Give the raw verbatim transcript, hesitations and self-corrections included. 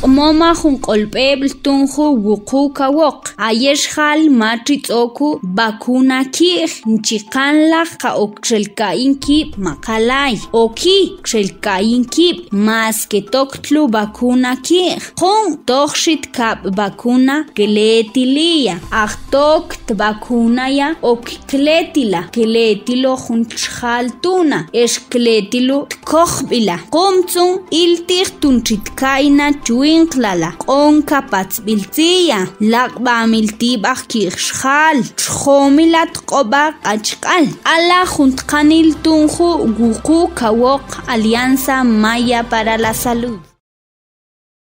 Moma jun kolpebl tunju wuku kawok. Ayer hal matrit oku bakuna kir. Nchikanla ka okchelkain kip makalay. Oki chelkain kip mas que toktlu bakuna kir. Jun toxit kap bakuna keletilia. Achtokt bakuna ya okikletila. Keletilo jun chaltuna. Eskletilo tkochbila. Komtsun iltir tunchitkaina chuinklala. Onka patzbiltia. Lakba miltibach kirschal. Tchomilat qobak achkal. Ala juntkanil tunju guku kawok Alianza Maya para la Salud.